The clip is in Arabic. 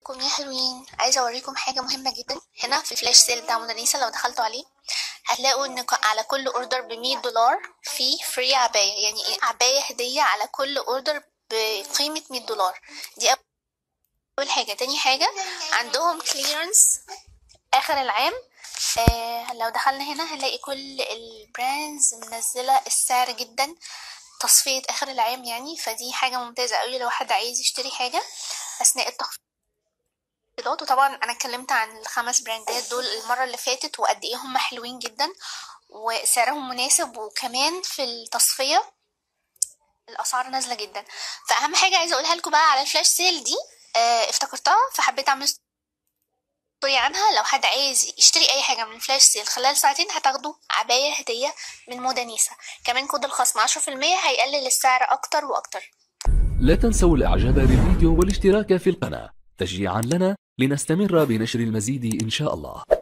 ازيكم يا حلوين؟ عايزه اوريكم حاجه مهمه جدا. هنا في الفلاش سيل بتاع موناليزا لو دخلتوا عليه هتلاقوا ان على كل اوردر ب$100 في فري عبايه. يعني ايه؟ عبايه هديه على كل اوردر بقيمه $100. دي اول حاجه. تاني حاجه عندهم كليرنس اخر العام. لو دخلنا هنا هنلاقي كل البراندز منزله السعر جدا، تصفيه اخر العام يعني. فدي حاجه ممتازه قوي لو حد عايز يشتري حاجه اثناء التخفيض. وطبعا انا اتكلمت عن ال5 براندات دول المره اللي فاتت وقد ايه هم حلوين جدا وسعرهم مناسب، وكمان في التصفيه الاسعار نازله جدا. فاهم حاجه عايزه اقولها لكم بقى على الفلاش سيل دي، افتكرتها فحبيت اعمل ستوري عنها. لو حد عايز يشتري اي حاجه من الفلاش سيل خلال ساعتين هتاخدوا عبايه هديه من موناليزا. كمان كود الخصم 10% هيقلل السعر اكتر واكتر. لا تنسوا الاعجاب بالفيديو والاشتراك في القناة تشجيعا لنا لنستمر بنشر المزيد إن شاء الله.